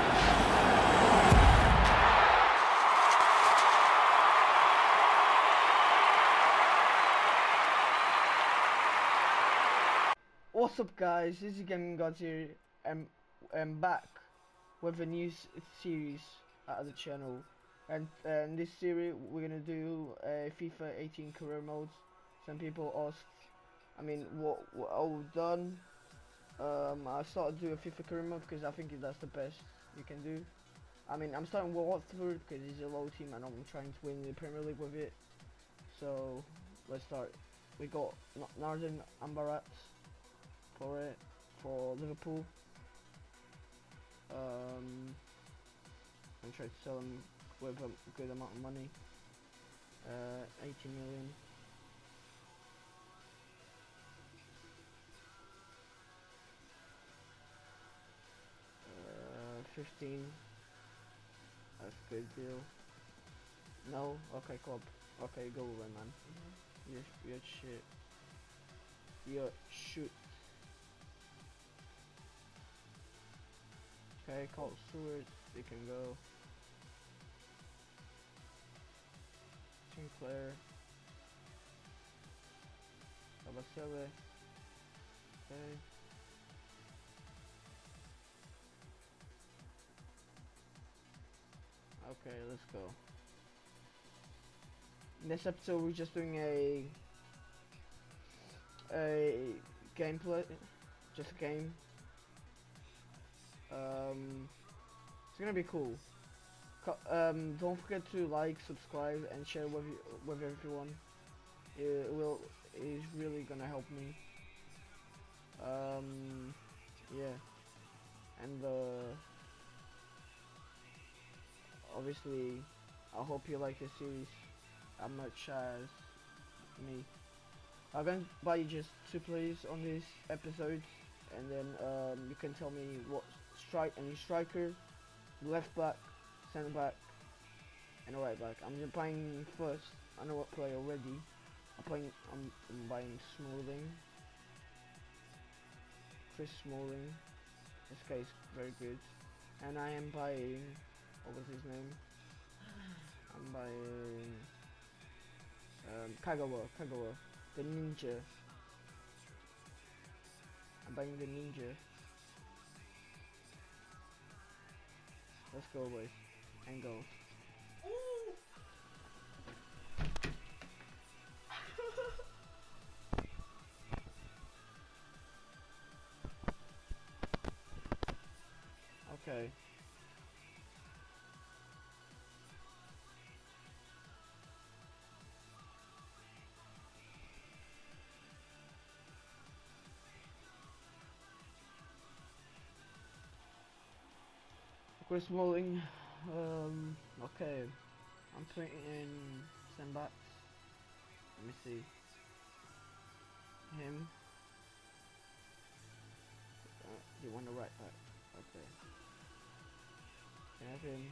What's up guys, this is Gaming Gods here, and I'm back with a new series at the channel, and in this series we're gonna do FIFA 18 career modes. Some people asked, what I've done. I started to do a FIFA career mode because I think that's the best you can do. I'm starting with Watford because it's a low team and I'm trying to win the Premier League with it. So let's start. We got Northern Amberats for Liverpool. I'm trying to sell him with a good amount of money. 80 million. 15. That's a good deal. No? Okay, club. Okay, go away, man. You're shit. You're shoot. Okay, Colt Stewart, they can go. Sinclair. Abasele. Okay. Okay, let's go. In this episode we're just doing a gameplay, just a game. It's gonna be cool. Don't forget to like, subscribe, and share with everyone. It's really gonna help me. Yeah, and obviously, I hope you like the series as much as me. I'm going to buy you just 2 players on this episode, and then you can tell me what any striker, left back, centre back, and a right back. I'm just buying first. I know what player already. I'm buying Smalling. Chris Smalling. This guy is very good. And I am buying, what was his name? I'm buying Kagawa, the ninja. I'm buying the ninja. Let's go, boys, and go. Okay. Chris Smalling. Okay. I'm putting in Sembats. Let me see. Him. You want the right back? Okay. Can I have him?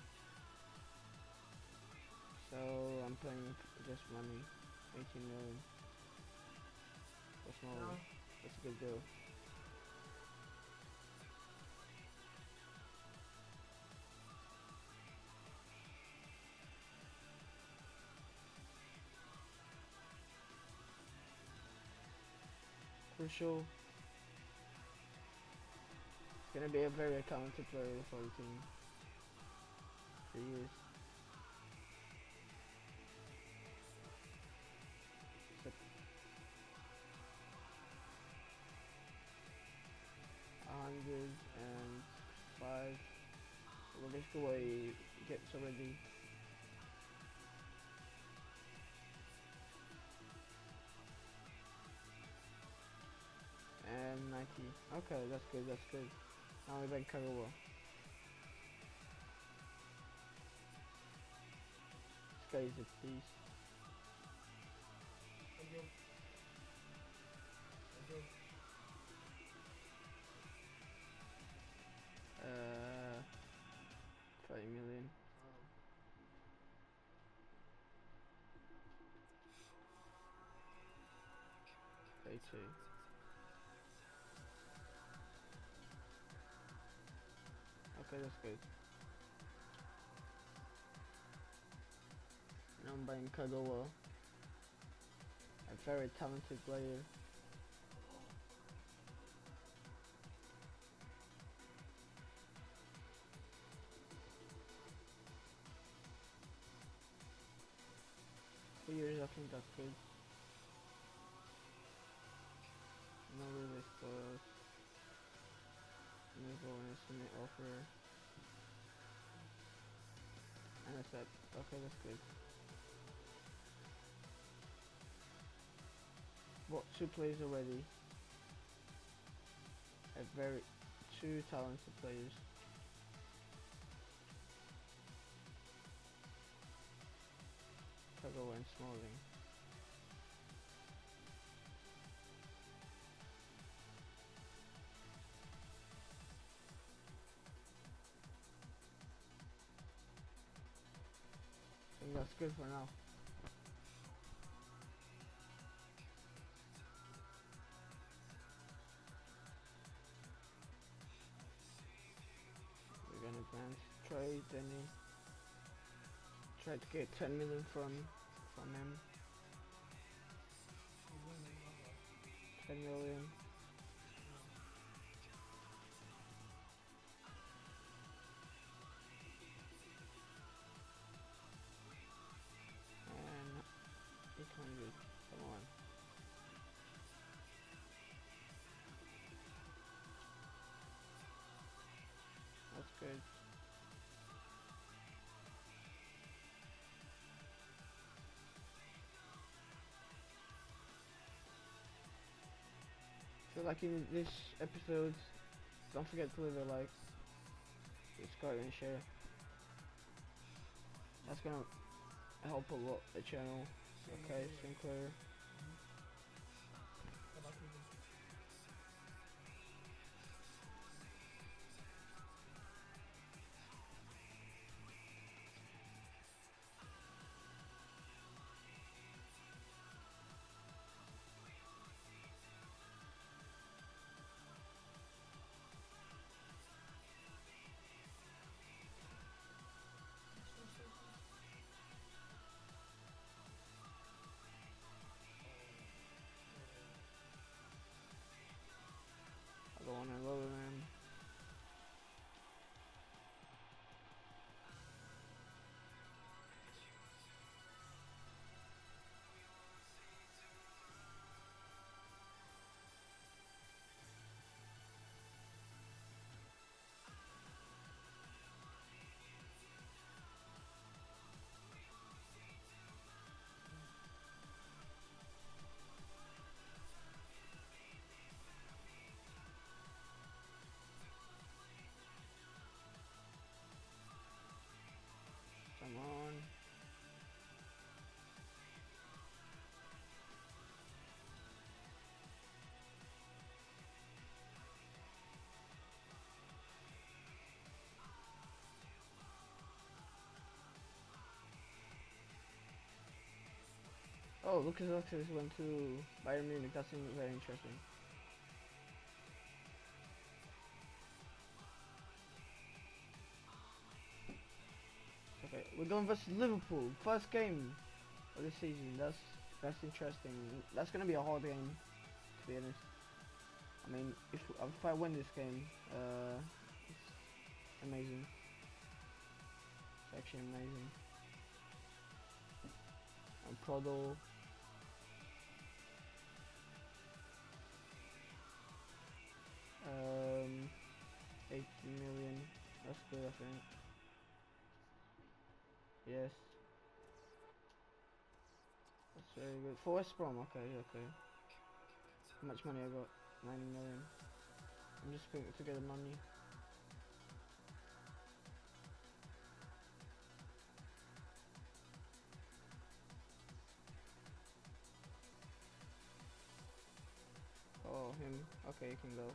So I'm paying just money, 18 million. That's not. That's a good deal. Crucial. It's gonna be a very talented player for the team. For years. So, 105. Well, this the way he gets already. And 90. Okay, that's good. That's good. Now we like Kagawa. This guy is a beast. 5 million. Okay, 2. Okay, that's good. Now I'm buying Kagawa, a very talented player. For years, I think that's good. Not really stars. Never an estimate offer. And I said, okay, that's good. What, 2 players already? A very, 2 talented players. Kagawa and Smalling. I think that's good for now. We're gonna advance trade and try to get 10 million from him. 10 million. And 800. Come on. That's good. So like in this episode, don't forget to leave a like, subscribe and share. That's gonna help a lot the channel. Okay, Sinclair. I go on and lower them. Come on. Oh, Lucas Alexis went to Bayern Munich. That's very interesting. Okay, we're going versus Liverpool. First game of the season. That's interesting. That's gonna be a hard game, to be honest. I mean, if I win this game, it's amazing. It's actually amazing. And Prodo. 80 million. That's good, I think. Yes. That's very good. For West Brom, okay, okay. How much money I got? 90 million. I'm just putting together money. Oh, him. Okay, you can go.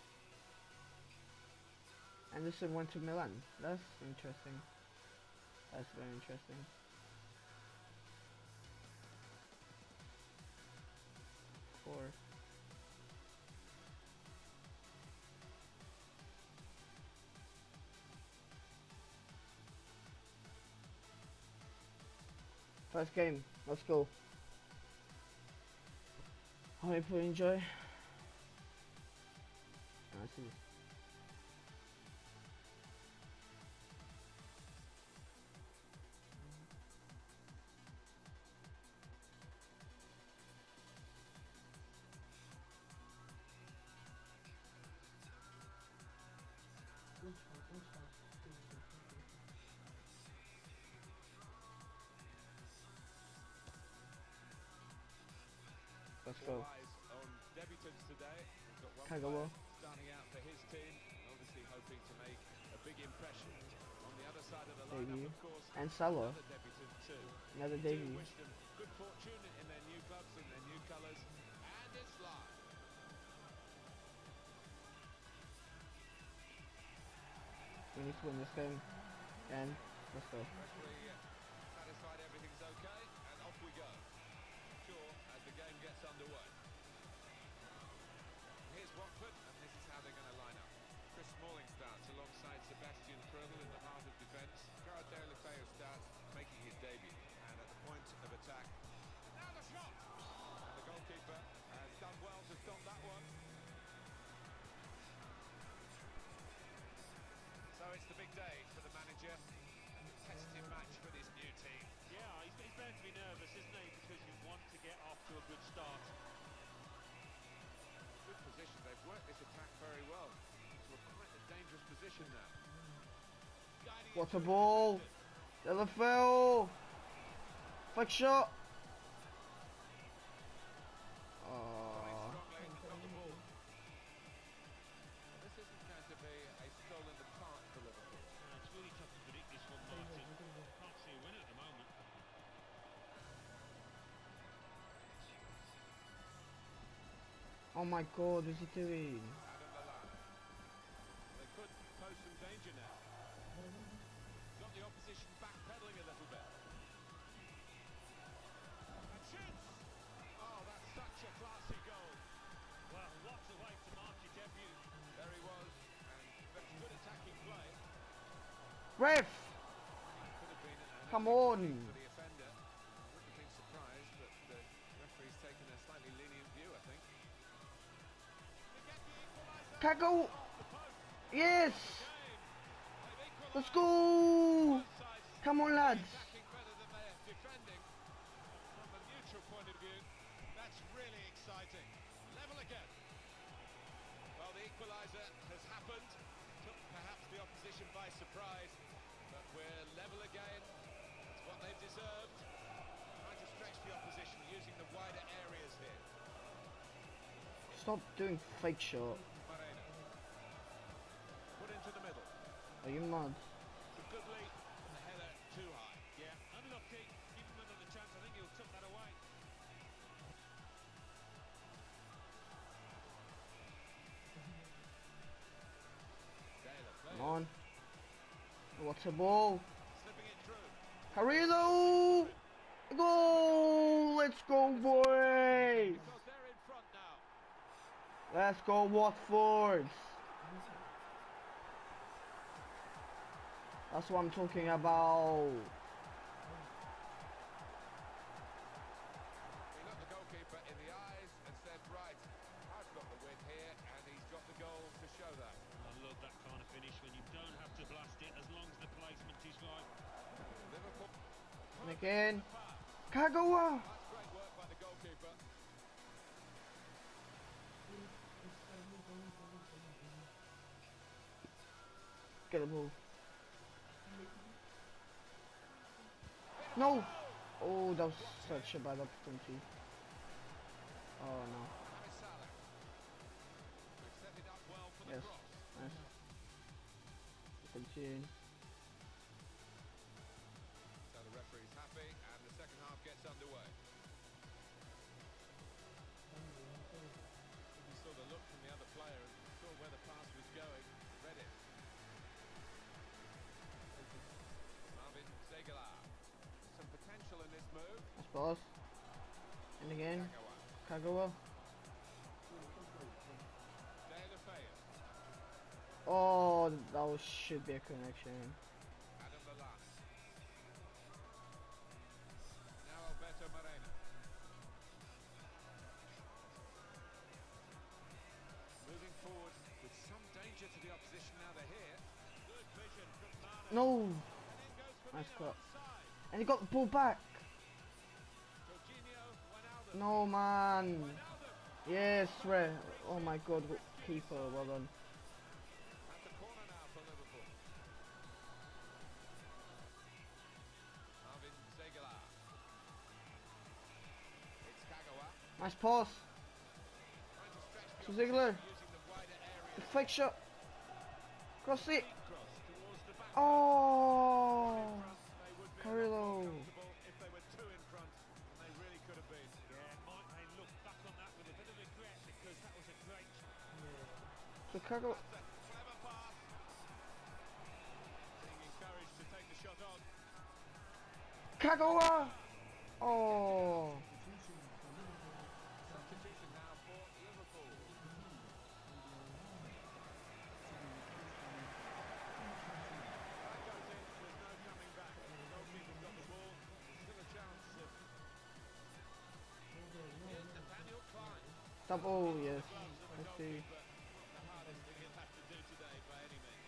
Anderson went to Milan. That's interesting. That's very interesting. Four. First game, let's go. I hope you enjoy. I see. Let's go. On debutants today. We've got one Kagawa. player starting out for his team, obviously hoping to make a big impression. On the other side of the lineup, Debut. of course, And Salah. another debutant too. Another We do debut. wish them good fortune in their new clubs and their new colours. And it's live. We need to win this game. And let's go. Referee satisfied everything's okay, and off we go. Sure, as the game gets underway. Here's Watford, and this is how they're going to line up. Chris Smalling starts alongside Sebastian Krödl in the heart of defence. Gareth Deulofeu starts, making his debut. And at the point of attack, now the shot! And the goalkeeper has done well to stop that one. So it's the big day for the manager. A competitive match for this new team. Yeah, he's bound to be nervous, isn't he? Because you want to get off to a good start. Good position. They've worked this attack very well. Into quite a dangerous position now. Guiding What it a through ball! the Deulofeu! Flick shot! Oh. strongly on the ball. This isn't going to be a stroll in the park for Liverpool. It's really tough to predict this one, Martin. Can't see a winner at the moment. Oh my god, what's he doing? Adam Lallana. They could pose some danger now. Got the opposition backpedaling a little bit. And shoots! Oh, that's such a classy goal. Well, what a way to mark your debut. There he was, and that's good attacking play. Ref! Could have been an Come easy on. defeat for the offender. Wouldn't have been surprised, but the referee's taken a slightly lenient view, I think. Kago! Yes! Let's go! Come on, lads! Attacking better than they are defending. From a neutral point of view, that's really exciting. Level again. Well, the equaliser has happened. Took perhaps the opposition by surprise, but we're level again. It's what they've deserved. Trying to stretch the opposition using the wider areas here. Stop doing fake shot. Moreno. Put into the middle. Are you mad? It's a good lead, but the header too high. Yeah, unlucky. Give him another chance. I think he'll tuck that away. Deulofeu. Come on. What a ball! Slipping it through. Carrillo! Goal! Let's go, boys! Because they're in front now. Let's go, Watford! That's what I'm talking about. He looked the goalkeeper in the eyes and said, right, I've got the win here, and he's got the goal to show that. I love that kind of finish when you don't have to blast it as long as the placement is right. Liverpool. And again. Kagawa! That's great work by the goalkeeper. Get the ball. No! Oh, that was such a bad opportunity. Oh no. Mohamed Salah. We've set it up well for the Yes. cross. Nice. Continue. So the referee's happy, and the second half gets underway. He saw the look from the other player and saw where the pass was going, read it. Marvin Sega Pass. And again. Kagawa. Oh, that should be a connection. Adam Lallana. Now Alberto Moreno. Moving forward with some danger to the opposition now they're here. Good vision from Mane. No. And in goes Nice Firmino cut. onside. And he got the ball back. Jorginho, Wijnaldum. No, man. Wijnaldum. Yes, Ray. Oh my god, keeper. Well done. At the corner now for Liverpool. Marvin Zegela. It's Kagawa. Nice pass. Trying to stretch To the Ziegler. opposition using the wider area. The fake shot. Cross it. Cross towards the back. Oh. In front, they would be a lot Carrillo. more comfortable if they were two in front, and they really could have been. Yeah, might they look back on that with a bit of regret because that was a great So Kagawa. That's a clever pass. Being encouraged to take the shot on. Kagawa. Oh. Substitution now for Liverpool. That goes in, there's no coming back. The goalkeeper's got the ball. There's still a chance of... Here's Nathaniel Klein. Double, yes. Gloves of a I see. goalkeeper. Not the hardest thing he'll have to do today by any means.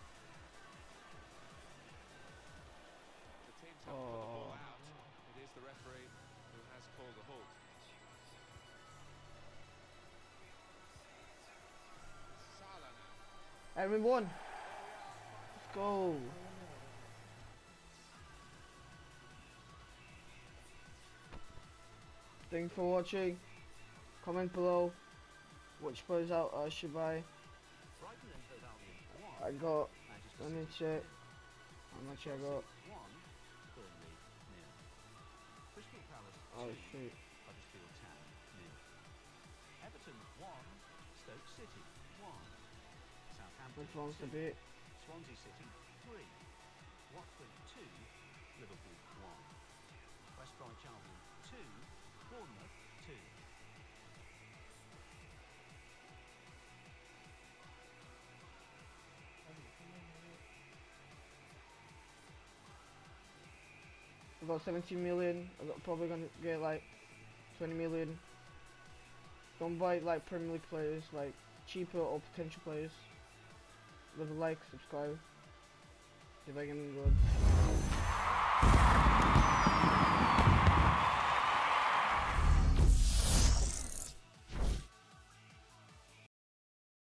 The teams have put the ball out. It is the referee who has called the halt. Salah now. And we won. Let's go. Thanks for watching. Comment below which players out I should buy. I got. Let me check. How much I got? Oh shoot. Everton 1, Stoke City 1, Southampton Which one's a 2, bit? Swansea City 3, Watford 2, Liverpool 1, West Bromwich Albion 2, Bournemouth 2. I got 17 million. I got probably gonna get like 20 million. Don't buy like Premier League players, like cheaper or potential players. Leave a like, subscribe. If I can good.